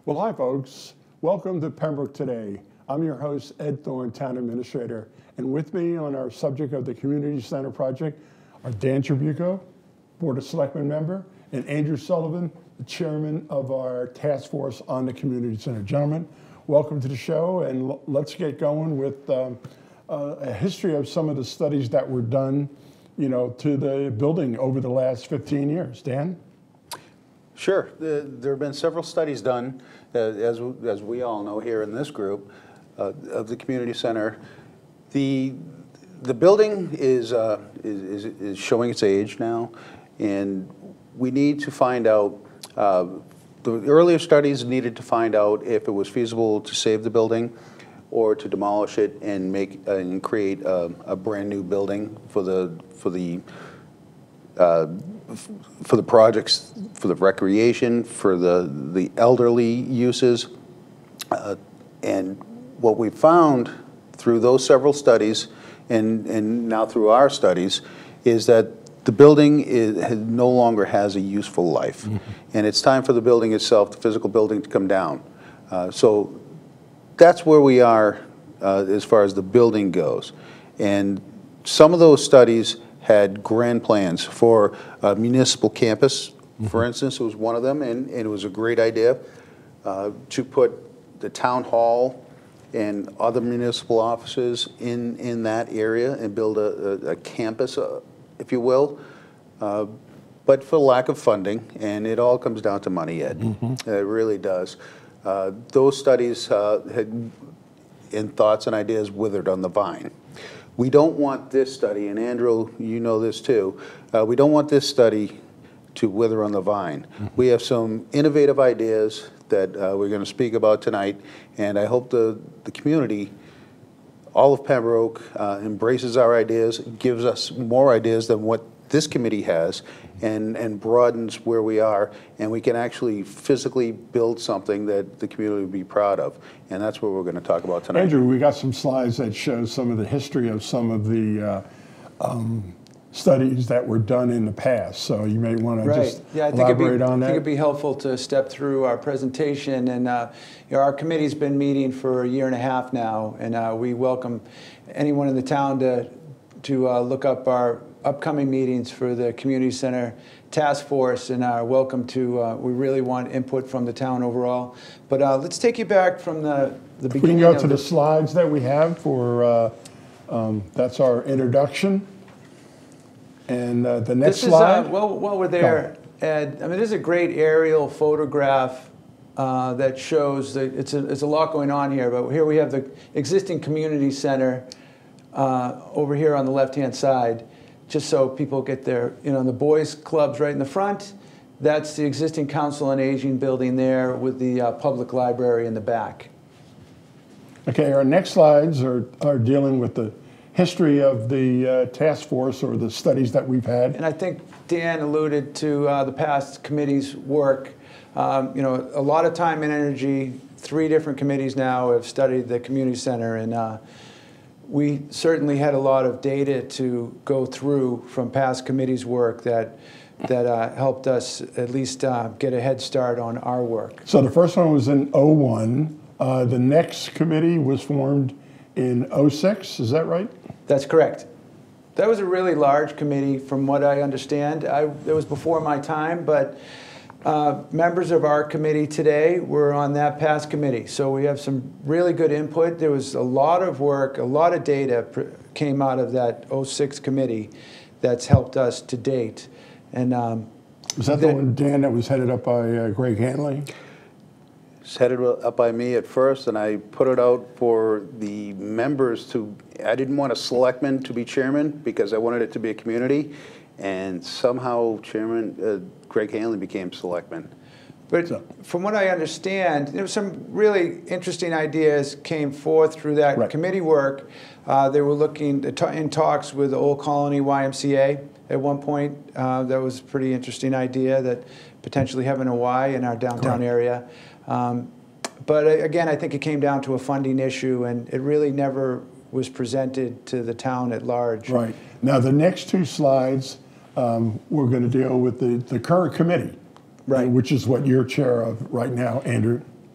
Well, hi, folks. Welcome to Pembroke Today. I'm your host, Ed Thorne, Town Administrator. And with me on our subject of the Community Center project are Dan Trabucco, Board of Selectmen member, and Andrew Sullivan, the Chairman of our task force on the Community Center. Gentlemen, welcome to the show, and let's get going with a history of some of the studies that were done, to the building over the last 15 years. Dan? Sure. There have been several studies done, as we all know here in this group, of the community center. The building is showing its age now, and we need to find out. The earlier studies needed to find out if it was feasible to save the building, or to demolish it and create a brand new building for the projects, for the recreation, for the elderly uses. And what we found through those several studies, and now through our studies, is that the building no longer has a useful life. Mm-hmm. And it's time for the building itself, the physical building, to come down. So that's where we are as far as the building goes. And some of those studies had grand plans for a municipal campus, for instance. It was one of them, and it was a great idea to put the town hall and other municipal offices in that area and build a campus, if you will. But for lack of funding, and it all comes down to money, Ed. Mm-hmm. It really does. Those studies had, in thoughts and ideas, withered on the vine. We don't want this study, and Andrew, you know this too, we don't want this study to wither on the vine. Mm-hmm. We have some innovative ideas that we're going to speak about tonight, and I hope the community, all of Pembroke, embraces our ideas, gives us more ideas than what this committee has, and broadens where we are, and we can actually physically build something that the community will be proud of. And that's what we're going to talk about tonight. Andrew, we got some slides that show some of the history of some of the studies that were done in the past. So you may want to just elaborate on that. I think it'd be helpful to step through our presentation. And our committee's been meeting for a year and a half now, and we welcome anyone in the town to look up our upcoming meetings for the Community Center Task Force, and are welcome to, we really want input from the town overall. But let's take you back from the beginning. We can go to the slides that we have for, that's our introduction. And the next slide. While we're there, Ed, I mean, this is a great aerial photograph that shows that it's a lot going on here, but here we have the existing community center over here on the left-hand side. Just so people get their, the boys' club's right in the front. That's the existing Council on Aging building there with the public library in the back. Okay, our next slides are dealing with the history of the task force or the studies that we've had. And I think Dan alluded to the past committee's work. A lot of time and energy. 3 different committees now have studied the community center, and we certainly had a lot of data to go through from past committees' work that helped us at least get a head start on our work. So the first one was in '01. The next committee was formed in '06. Is that right? That's correct. That was a really large committee, from what I understand. It was before my time, but members of our committee today were on that past committee. So we have some really good input. There was a lot of work, a lot of data came out of that '06 committee that's helped us to date. And was that the one, Dan, that was headed up by Greg Hanley? It's headed up by me at first, and I put it out for the members to, I didn't want a selectman to be chairman because I wanted it to be a community. And somehow Chairman Greg Hanley became selectman. But from what I understand, there were some really interesting ideas came forth through that committee work. They were looking in talks with the Old Colony YMCA at one point. That was a pretty interesting idea, that potentially having a Y in our downtown area. But again, I think it came down to a funding issue, and it really never was presented to the town at large. Right. Now the next 2 slides, we're going to deal with the current committee, which is what you're chair of right now, Andrew.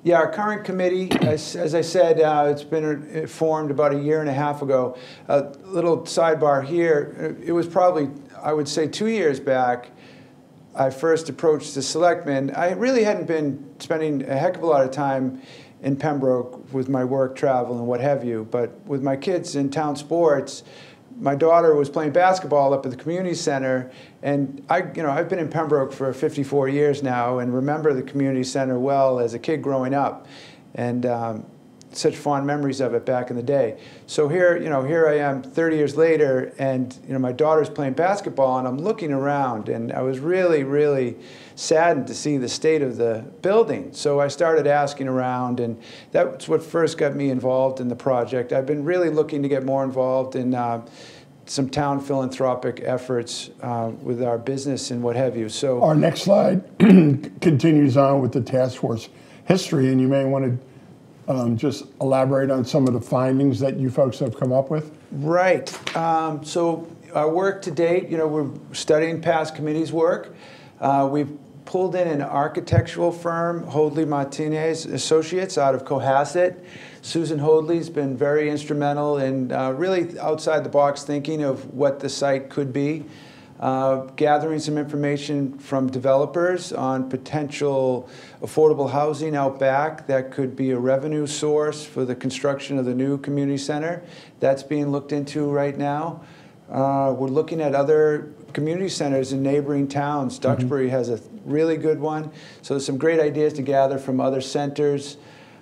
Yeah, our current committee, as I said, it's been formed about a year and a half ago. A little sidebar here, it was probably, I would say 2 years back, I first approached the Selectman. I really hadn't been spending a heck of a lot of time in Pembroke with my work, travel, and what have you, but with my kids in town sports, my daughter was playing basketball up at the community center, and I've been in Pembroke for 54 years now and remember the community center well as a kid growing up, and such fond memories of it back in the day. So here I am 30 years later, and my daughter's playing basketball, and I'm looking around, and I was really, really saddened to see the state of the building. So I started asking around, and that's what first got me involved in the project. I've been really looking to get more involved in some town philanthropic efforts with our business and what have you. So our next slide continues on with the task force history, and you may want to just elaborate on some of the findings that you folks have come up with. Right. So our work to date, we're studying past committees' work. We've pulled in an architectural firm, Hoadley Martinez Associates, out of Cohasset. Susan Hoadley's been very instrumental in really outside-the-box thinking of what the site could be. Gathering some information from developers on potential affordable housing out back that could be a revenue source for the construction of the new community center. That's being looked into right now. We're looking at other community centers in neighboring towns. Duxbury has a really good one. So there's some great ideas to gather from other centers.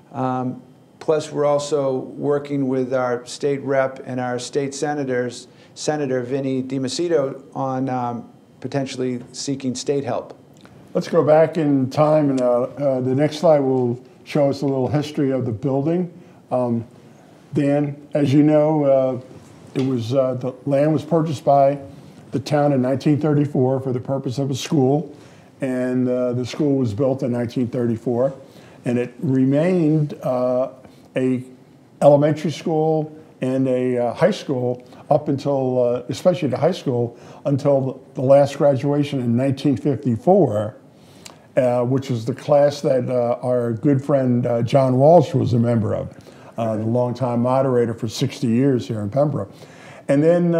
Plus, we're also working with our state rep and our state senators, Senator Vinnie DiMacedo, on potentially seeking state help. Let's go back in time, and the next slide will show us a little history of the building. Dan, as you know, the land was purchased by the town in 1934 for the purpose of a school, and the school was built in 1934, and it remained a elementary school and a high school up until, especially the high school, until the last graduation in 1954, which was the class that our good friend John Walsh was a member of, the longtime moderator for 60 years here in Pembroke. And then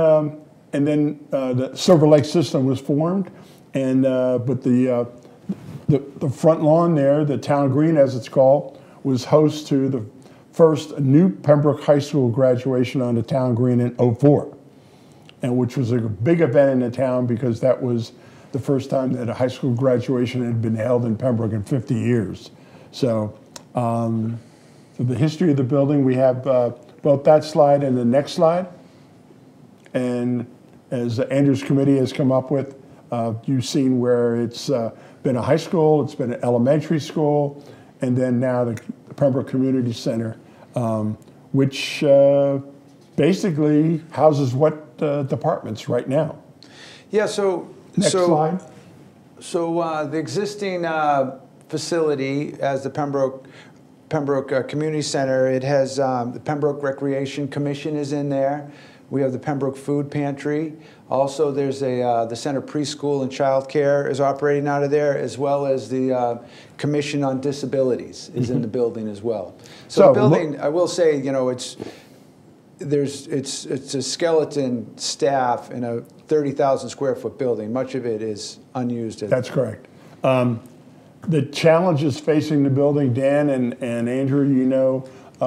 the Silver Lake system was formed, and but the front lawn there, the town green as it's called, was host to the first new Pembroke High School graduation on the town green in '04, and which was a big event in the town because that was the first time that a high school graduation had been held in Pembroke in 50 years. So, so the history of the building, we have both that slide and the next slide. And as Andrew's committee has come up with, you've seen where it's been a high school, it's been an elementary school, and then now the Pembroke Community Center, which basically houses what departments right now? Yeah, so... Next slide. So the existing facility as the Pembroke Community Center, it has the Pembroke Recreation Commission is in there. We have the Pembroke Food Pantry. Also, there's the Center Preschool and Child Care is operating out of there, as well as the Commission on Disabilities is in the building as well. So the building, I will say, it's a skeleton staff in a 30,000 square foot building. Much of it is unused. That's correct. The challenges facing the building, Dan and Andrew,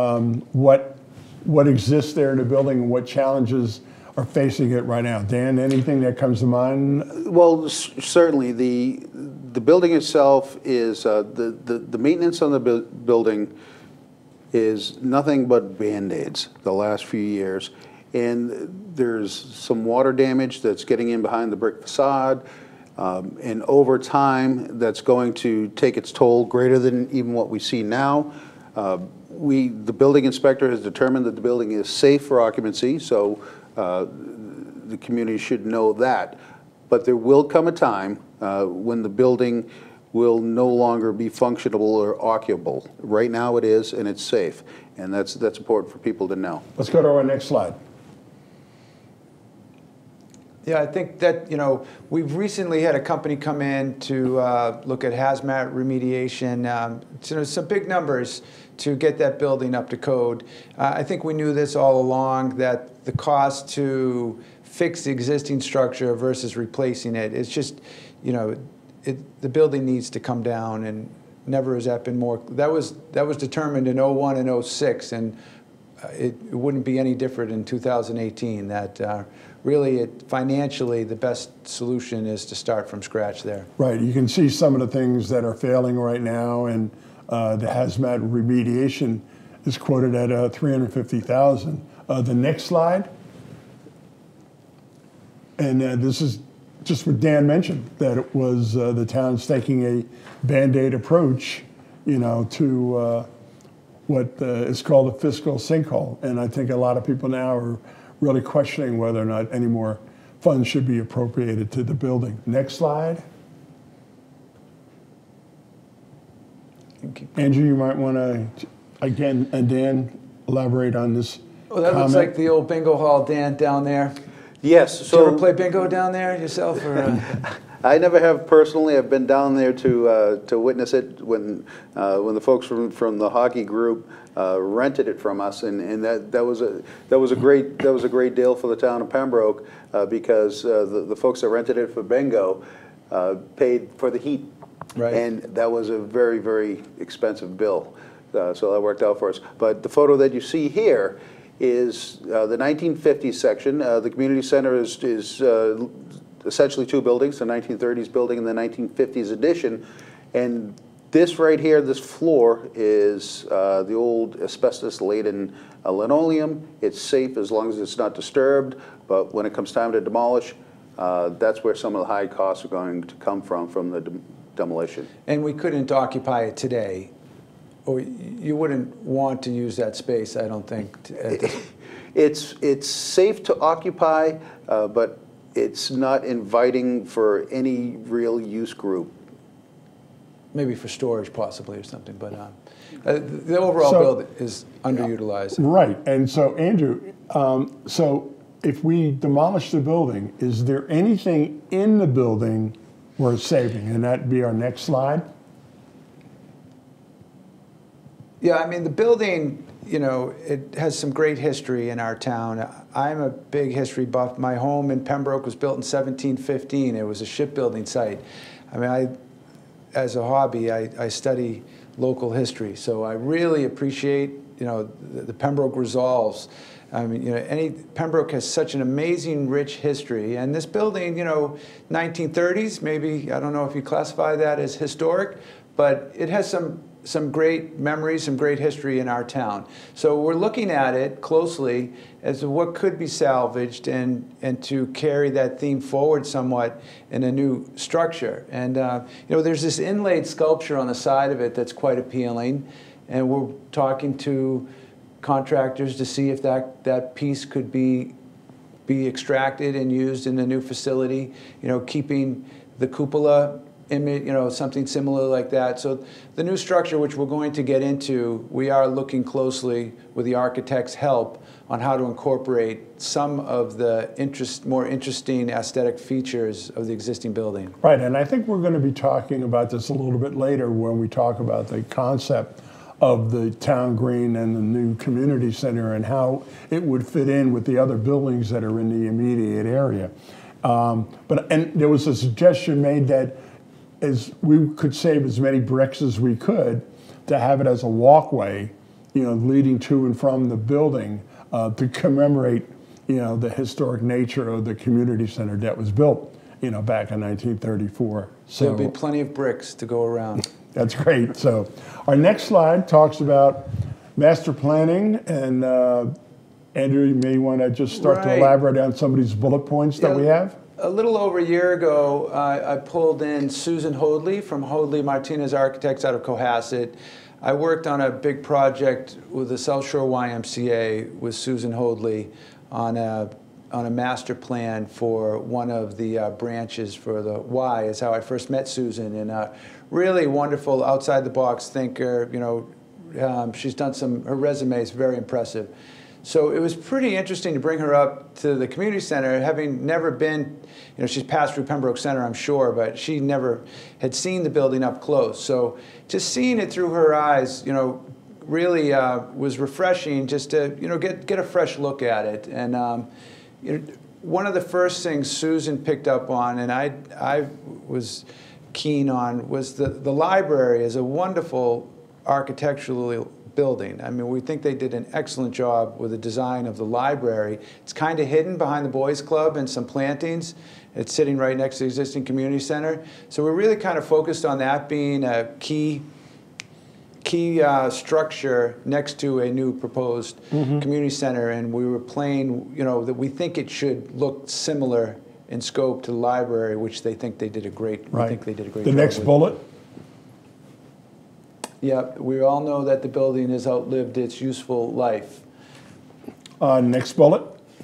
what exists there in the building and what challenges are facing it right now. Dan, anything that comes to mind? Well, certainly the building itself is the maintenance on the building is nothing but Band-Aids the last few years, and there's some water damage that's getting in behind the brick facade, and over time that's going to take its toll greater than even what we see now. The building inspector has determined that the building is safe for occupancy, so the community should know that. But there will come a time when the building will no longer be functionable or occupable. Right now it is, and it's safe, and that's important for people to know. Let's go to our next slide. Yeah, I think that, we've recently had a company come in to look at hazmat remediation. So some big numbers to get that building up to code. I think we knew this all along, that the cost to fix the existing structure versus replacing it, it's just, the building needs to come down, and never has that been more. That was determined in '01 and '06, and it wouldn't be any different in 2018. That really, financially, the best solution is to start from scratch there. Right. You can see some of the things that are failing right now, and the hazmat remediation is quoted at $350,000. The next slide, and this is just what Dan mentioned, that it was the town's taking a Band-Aid approach, to what is called a fiscal sinkhole. And I think a lot of people now are really questioning whether or not any more funds should be appropriated to the building. Next slide. Andrew, you might want to, again, and Dan, elaborate on this. Well, that looks like the old bingo hall, Dan, down there. Yes. Did you ever play bingo down there yourself? Or, I never have personally. I've been down there to witness it when the folks from the hockey group rented it from us, and that was a great deal for the town of Pembroke, because the folks that rented it for bingo paid for the heat, right. And that was a very, very expensive bill, so that worked out for us. But the photo that you see here is the 1950s section. The community center is essentially two buildings, the 1930s building and the 1950s addition. And this right here, this floor, is the old asbestos-laden linoleum. It's safe as long as it's not disturbed, but when it comes time to demolish, that's where some of the high costs are going to come from the demolition. And we couldn't occupy it today, or you wouldn't want to use that space, I don't think. It's safe to occupy, but it's not inviting for any real use group. Maybe for storage, possibly, or something. But the overall building is underutilized. Right. And so, Andrew, so if we demolish the building, is there anything in the building worth saving? And that'd be our next slide. Yeah, I mean, the building, it has some great history in our town. I'm a big history buff. My home in Pembroke was built in 1715. It was a shipbuilding site. I mean, as a hobby, I study local history. So I really appreciate, the Pembroke resolves. I mean, Pembroke has such an amazing, rich history. And this building, 1930s, maybe, I don't know if you classify that as historic, but it has some great memories, some great history in our town. So we're looking at it closely as to what could be salvaged and to carry that theme forward somewhat in a new structure. And there's this inlaid sculpture on the side of it that's quite appealing, and we're talking to contractors to see if that piece could be extracted and used in a new facility, keeping the cupola image, something similar like that. So the new structure, which we're going to get into, we are looking closely with the architect's help on how to incorporate some of the more interesting aesthetic features of the existing building. Right, and I think we're going to be talking about this a little bit later when we talk about the concept of the town green and the new community center and how it would fit in with the other buildings that are in the immediate area. And there was a suggestion made that as we could save as many bricks as we could to have it as a walkway, leading to and from the building to commemorate, the historic nature of the community center that was built, back in 1934. So there'll be plenty of bricks to go around. That's great. So our next slide talks about master planning, and Andrew, you may want to just start to elaborate on some of these bullet points that we have. A little over a year ago, I pulled in Susan Hoadley from Hoadley Martinez Architects out of Cohasset. I worked on a big project with the South Shore YMCA with Susan Hoadley on a master plan for one of the branches for the Y, is how I first met Susan, and a really wonderful outside-the-box thinker. She's done her resume is very impressive. So it was pretty interesting to bring her up to the community center, having never been, she's passed through Pembroke Center, I'm sure, but she never had seen the building up close. So just seeing it through her eyes, really was refreshing just to, get a fresh look at it. And one of the first things Susan picked up on, and I was keen on, was the library is a wonderful architectural building. I mean, we think they did an excellent job with the design of the library. It's kind of hidden behind the Boys Club and some plantings. It's sitting right next to the existing community center. So we're really kind of focused on that being a key structure next to a new proposed community center, and we were playing, that we think it should look similar in scope to the library, which they think they did a great. Right. We think they did a great The job next with. bullet. Yep, we all know that the building has outlived its useful life. Next bullet.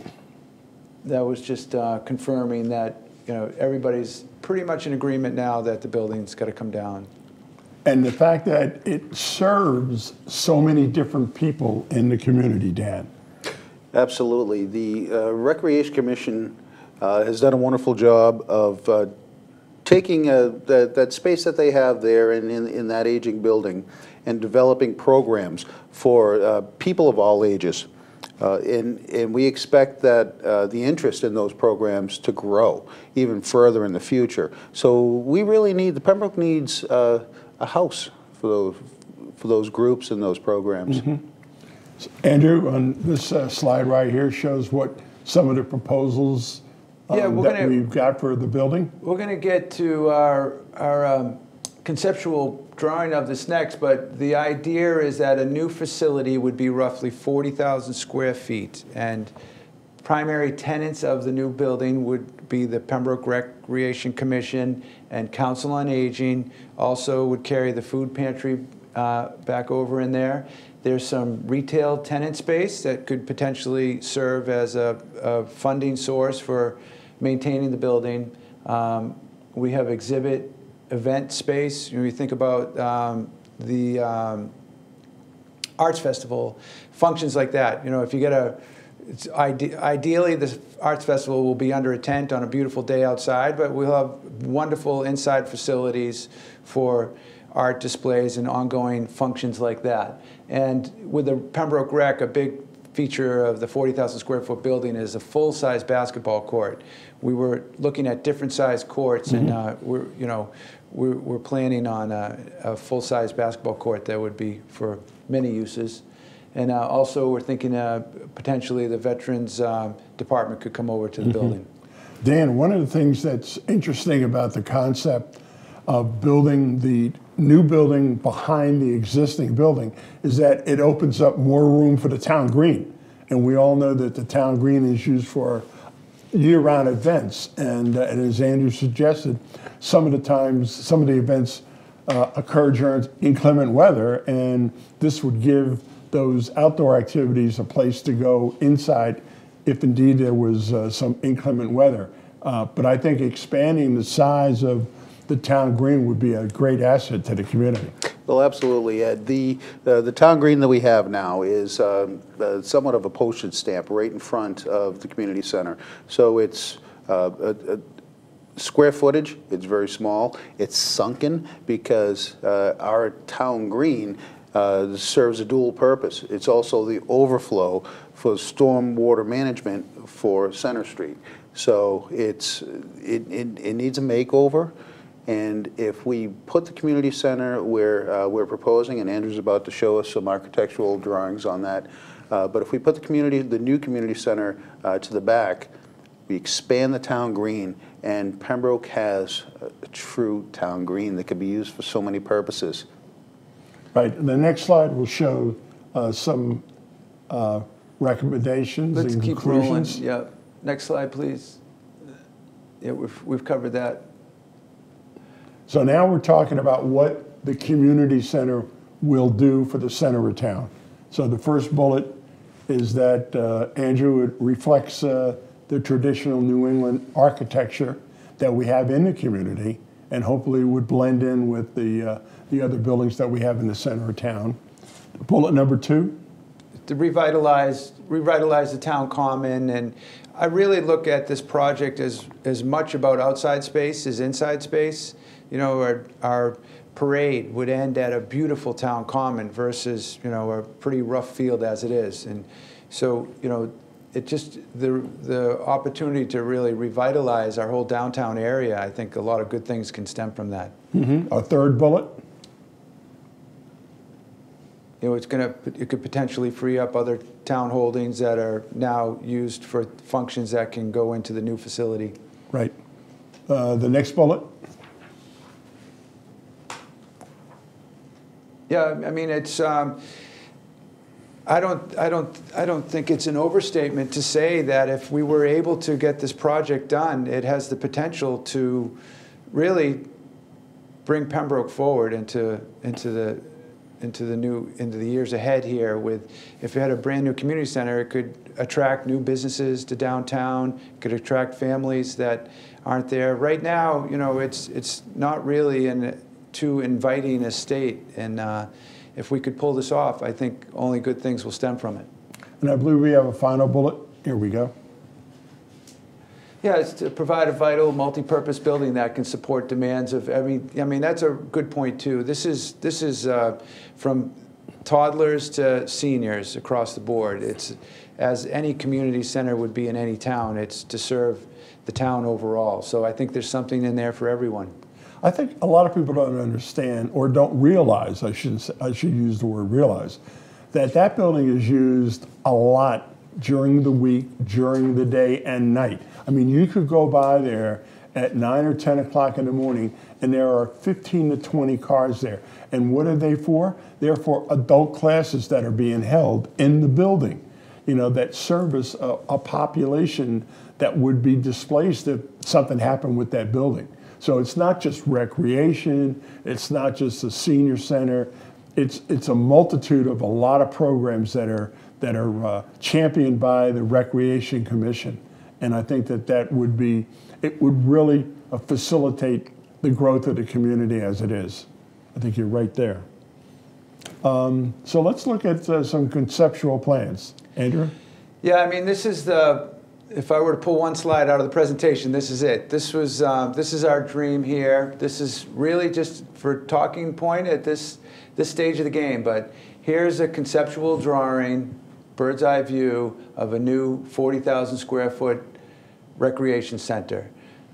That was just confirming that everybody's pretty much in agreement now that the building's got to come down. And the fact that it serves so many different people in the community, Dan. Absolutely. The Recreation Commission has done a wonderful job of taking that space that they have there in that aging building and developing programs for people of all ages. And we expect that the interest in those programs to grow even further in the future. So we really need, the Pembroke needs a house for those groups and those programs. Andrew, on this slide right here shows what some of the proposals that we've got for the building. We're going to get to our conceptual drawing of this next, but the idea is that a new facility would be roughly 40,000 square feet, and primary tenants of the new building would be the Pembroke Recreation Commission and Council on Aging. Also would carry the food pantry back over in there. There's some retail tenant space that could potentially serve as a funding source for maintaining the building. We have exhibit event space. When you think about the arts festival, functions like that. If you get ideally the arts festival will be under a tent on a beautiful day outside, but we'll have wonderful inside facilities for art displays and ongoing functions like that. And with the Pembroke Rec, a big feature of the 40,000 square foot building is a full-size basketball court. We were looking at different size courts, and we're planning on a full-size basketball court that would be for many uses. And also we're thinking potentially the Veterans Department could come over to the building. Dan, one of the things that's interesting about the concept of building the new building behind the existing building is that it opens up more room for the town green. And we all know that the town green is used for year-round events. And as Andrew suggested, some of the events occur during inclement weather, and this would give those outdoor activities a place to go inside if indeed there was some inclement weather. But I think expanding the size of the town green would be a great asset to the community. Well, absolutely, Ed. The town green that we have now is somewhat of a postage stamp right in front of the community center. So it's square footage, it's very small. It's sunken because our town green serves a dual purpose. It's also the overflow for storm water management for Center Street. So it needs a makeover. And if we put the community center where we're proposing, and Andrew's about to show us some architectural drawings on that, but if we put the new community center to the back, we expand the town green, and Pembroke has a true town green that can be used for so many purposes. Right. The next slide will show some recommendations and conclusions. Let's keep rolling. Yeah. Next slide, please. Yeah, we've covered that. So now we're talking about what the community center will do for the center of town. So the first bullet is that, Andrew, it reflects the traditional New England architecture that we have in the community, and hopefully would blend in with the other buildings that we have in the center of town. Bullet number 2. to revitalize the town common. And I really look at this project as much about outside space as inside space. You know, our parade would end at a beautiful town common versus, you know, a pretty rough field as it is. And so, you know, it just, the opportunity to really revitalize our whole downtown area, I think a lot of good things can stem from that. Mm-hmm. Our third bullet? You know, it could potentially free up other town holdings that are now used for functions that can go into the new facility. Right. The next bullet? Yeah, I mean, it's. I don't think it's an overstatement to say that if we were able to get this project done, it has the potential to really bring Pembroke forward into the years ahead here. With, if you had a brand new community center, it could attract new businesses to downtown. It could attract families that aren't there right now. You know, it's not really too inviting a state, and if we could pull this off, I think only good things will stem from it. And I believe we have a final bullet. Here we go. Yeah, it's to provide a vital, multi-purpose building that can support demands of every. I mean, that's a good point too. This is from toddlers to seniors across the board. It's, as any community center would be in any town, it's to serve the town overall. So I think there's something in there for everyone. I think a lot of people don't understand or don't realize, I should use the word realize, that building is used a lot during the week, during the day and night. I mean, you could go by there at 9 or 10 o'clock in the morning and there are 15 to 20 cars there. And what are they for? They're for adult classes that are being held in the building, you know, that service a population that would be displaced if something happened with that building. So it's not just recreation, it's not just a senior center, it's a multitude of a lot of programs that are championed by the Recreation Commission. And I think that would be, it would really facilitate the growth of the community as it is. I think you're right there. So let's look at some conceptual plans. Andrew? Yeah, I mean, this is if I were to pull one slide out of the presentation, this is it. This is our dream here. This is really just for talking point at this stage of the game. But here's a conceptual drawing, bird's eye view of a new 40,000 square foot recreation center.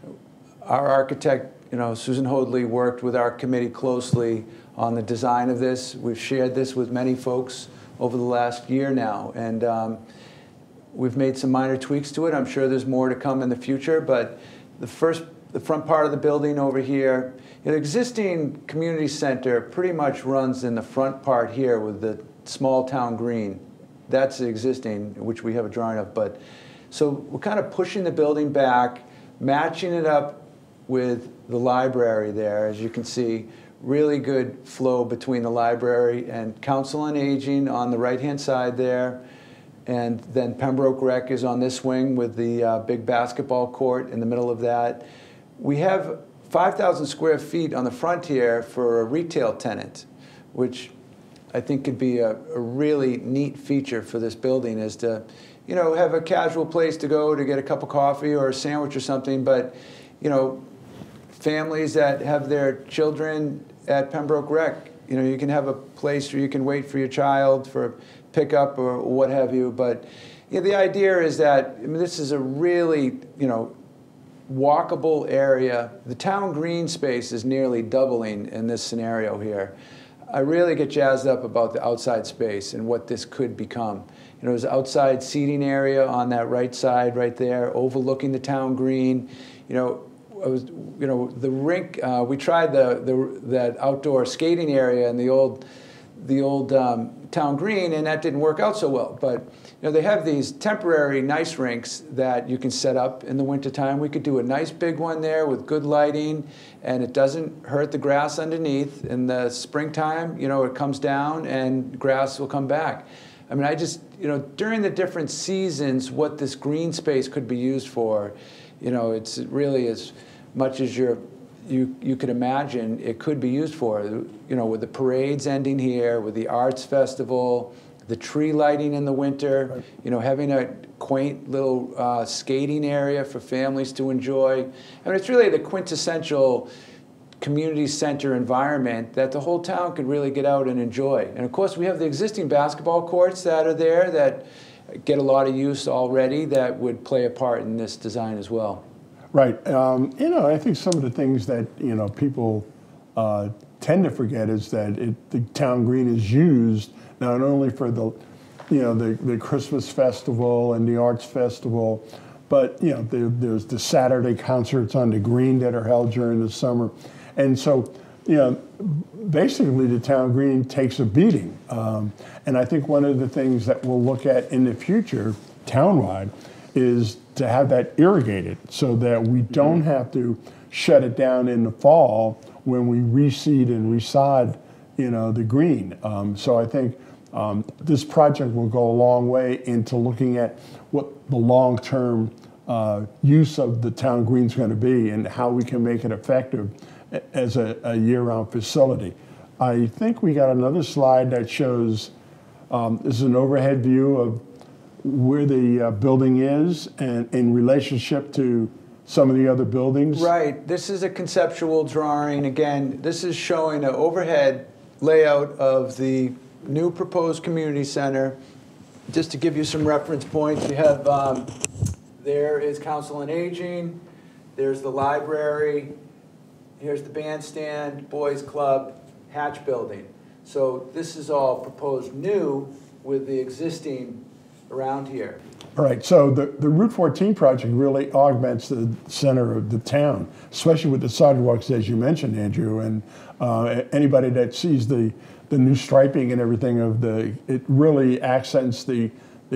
Our architect, you know, Susan Hoadley, worked with our committee closely on the design of this. We've shared this with many folks over the last year now, and we've made some minor tweaks to it. I'm sure there's more to come in the future, but the front part of the building over here, the existing community center pretty much runs in the front part here with the small town green. That's existing, which we have a drawing of. But so we're kind of pushing the building back, matching it up with the library there. As you can see, really good flow between the library and Council on Aging on the right-hand side there. And then Pembroke Rec is on this wing with the big basketball court in the middle of that. We have 5,000 square feet on the front here for a retail tenant, which I think could be a really neat feature for this building, is to, you know, have a casual place to go to get a cup of coffee or a sandwich or something. But, you know, families that have their children at Pembroke Rec, you know, you can have a place where you can wait for your child for pickup or what have you. But you know, the idea is that, I mean, this is a really, you know, walkable area. The town green space is nearly doubling in this scenario here. I really get jazzed up about the outside space and what this could become. You know, there's outside seating area on that right side right there, overlooking the town green. You know, the rink, we tried that outdoor skating area in the old town green, and that didn't work out so well. But you know, they have these temporary nice rinks that you can set up in the wintertime. We could do a nice big one there with good lighting, and it doesn't hurt the grass underneath. In the springtime, you know, it comes down and grass will come back. I mean, I just, you know, during the different seasons, what this green space could be used for, you know, it's really as much as you could imagine it could be used for. You know, with the parades ending here, with the arts festival, the tree lighting in the winter, you know, having a quaint little skating area for families to enjoy. I mean, it's really the quintessential community center environment that the whole town could really get out and enjoy. And of course, we have the existing basketball courts that are there that get a lot of use already that would play a part in this design as well. Right. You know, I think some of the things that, you know, people tend to forget is that the town green is used not only for the, you know, the Christmas festival and the arts festival, but, you know, there's the Saturday concerts on the green that are held during the summer. And so, you know, basically the town green takes a beating. And I think one of the things that we'll look at in the future, townwide, is to have that irrigated so that we don't have to shut it down in the fall when we reseed and resod, you know, the green. So I think this project will go a long way into looking at what the long-term use of the town green is going to be and how we can make it effective as a year-round facility. I think we got another slide that shows, this is an overhead view of where the building is and in relationship to some of the other buildings. Right. This is a conceptual drawing. Again, this is showing an overhead layout of the new proposed community center. Just to give you some reference points, you have, there is Council on Aging, there's the library, here's the bandstand, boys club, hatch building. So this is all proposed new with the existing around here. All right, so the Route 14 project really augments the center of the town, especially with the sidewalks, as you mentioned, Andrew. And anybody that sees the new striping and everything of it really accents the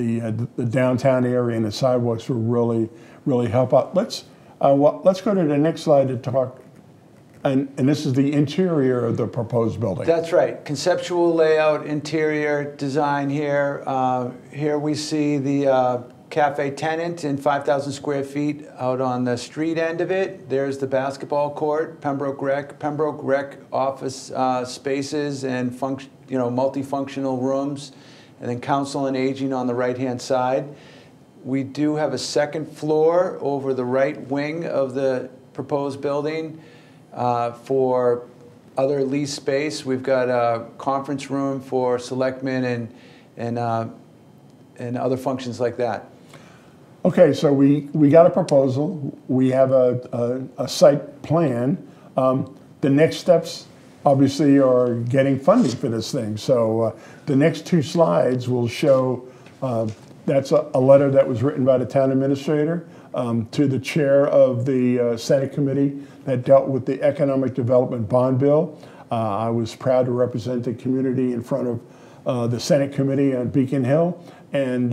downtown area, and the sidewalks will really help out. Let's go to the next slide to talk. And this is the interior of the proposed building. That's right. Conceptual layout, interior design here. Here we see the cafe tenant in 5,000 square feet out on the street end of it. There's the basketball court, Pembroke Rec office spaces and multifunctional rooms, and then Council on Aging on the right-hand side. We do have a second floor over the right wing of the proposed building. For other lease space, we've got a conference room for selectmen and other functions like that. Okay, so we got a proposal. We have a site plan. The next steps, obviously, are getting funding for this thing. So the next two slides will show that's a letter that was written by the town administrator to the chair of the Senate committee that dealt with the economic development bond bill. I was proud to represent the community in front of the Senate committee on Beacon Hill. And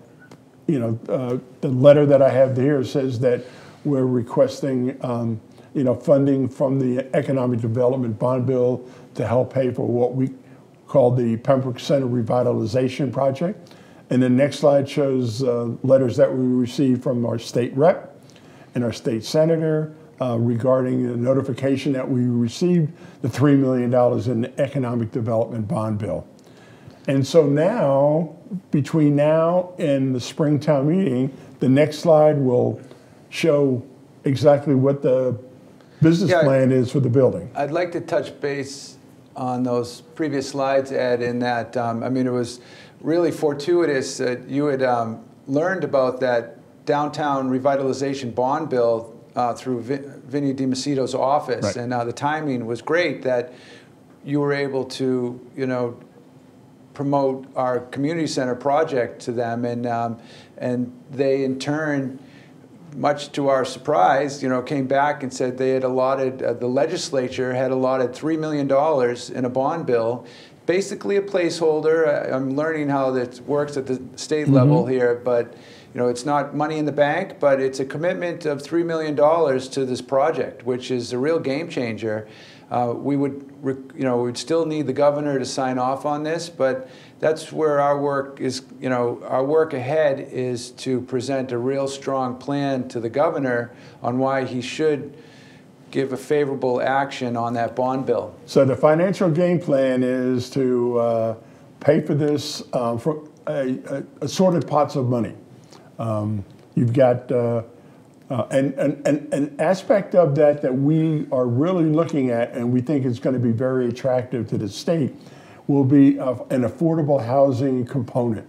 the letter that I have here says that we're requesting funding from the economic development bond bill to help pay for what we call the Pembroke Center revitalization project. And the next slide shows letters that we received from our state rep and our state senator regarding the notification that we received the $3 million in the economic development bond bill. And so now, between now and the Springtown meeting, the next slide will show exactly what the business plan is for the building. I'd like to touch base on those previous slides, Ed, in that, it was really fortuitous that you had learned about that downtown revitalization bond bill through Vinnie DiMacedo's office. Right. And the timing was great that you were able to, promote our community center project to them, and they in turn, much to our surprise, came back and said they had allotted, the legislature had allotted $3 million in a bond bill, basically a placeholder. I'm learning how this works at the state level here, but it's not money in the bank, but it's a commitment of $3 million to this project, which is a real game changer. We would still need the governor to sign off on this, but that's where our work is. Our work ahead is to present a real strong plan to the governor on why he should give a favorable action on that bond bill. So the financial game plan is to pay for this for assorted pots of money. You've got an aspect of that we are really looking at, and we think is going to be very attractive to the state, will be an affordable housing component,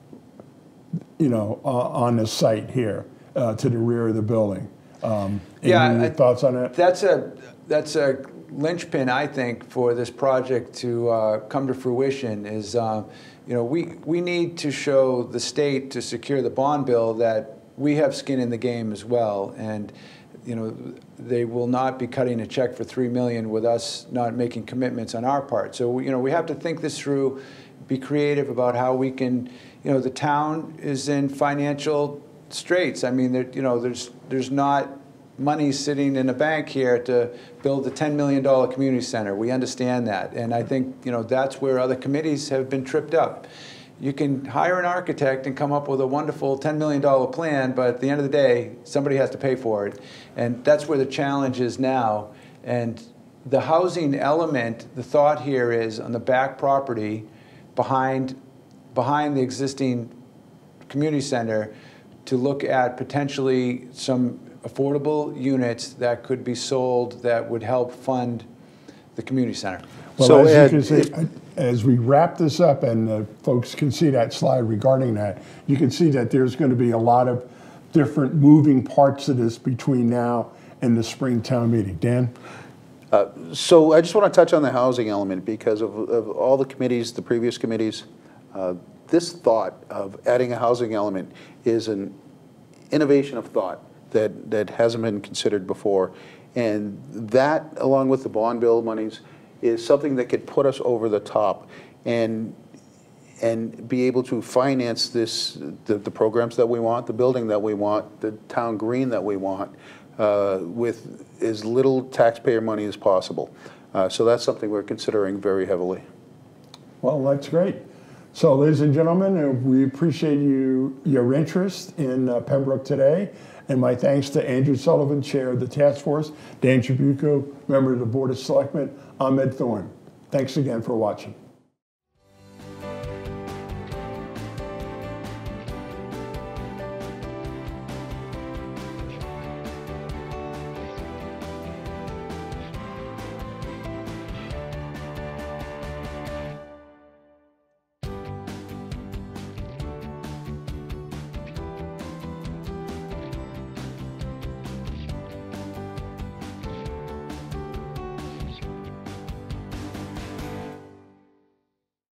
on the site here to the rear of the building. Any thoughts on that? That's a linchpin, I think, for this project to come to fruition. Is we need to show the state, to secure the bond bill, that we have skin in the game as well, and they will not be cutting a check for $3 million with us not making commitments on our part. So we have to think this through, be creative about how we can. The town is in financial straits. I mean, there's not money sitting in a bank here to build a $10 million community center. We understand that, and I think that's where other committees have been tripped up. You can hire an architect and come up with a wonderful $10 million plan, but at the end of the day, somebody has to pay for it. And that's where the challenge is now. And the housing element, the thought here is on the back property behind the existing community center, to look at potentially some affordable units that could be sold that would help fund the community center. Well, so as you can see, as we wrap this up, and folks can see that slide regarding that, you can see that there's going to be a lot of different moving parts of this between now and the spring town meeting. Dan? So I just want to touch on the housing element, because of all the committees, the previous committees, this thought of adding a housing element is an innovation of thought that hasn't been considered before. And that, along with the bond bill monies, is something that could put us over the top and be able to finance the programs that we want, the building that we want, the town green that we want, with as little taxpayer money as possible. So that's something we're considering very heavily. Well, that's great. So, ladies and gentlemen, we appreciate your interest in Pembroke today. And my thanks to Andrew Sullivan, Chair of the Task Force, Dan Trabucco, Member of the Board of Selectmen. I'm Ed Thorne. Thanks again for watching.